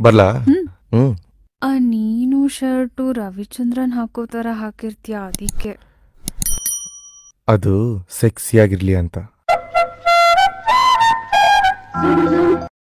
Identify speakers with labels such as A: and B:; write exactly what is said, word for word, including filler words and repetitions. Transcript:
A: ಬರ್ಲಾ?
B: ಹ್ಮ್
A: ಹ್ಮ್.
B: ಆ ನೀನು ಶರ್ಟು ರವಿಚಂದ್ರನ್ ಹಾಕೋ ತರ ಹಾಕಿರ್ತೀಯ ಅದಕ್ಕೆ.
A: ಅದು ಸೆಕ್ಸಿಯಾಗಿರ್ಲಿ ಅಂತ.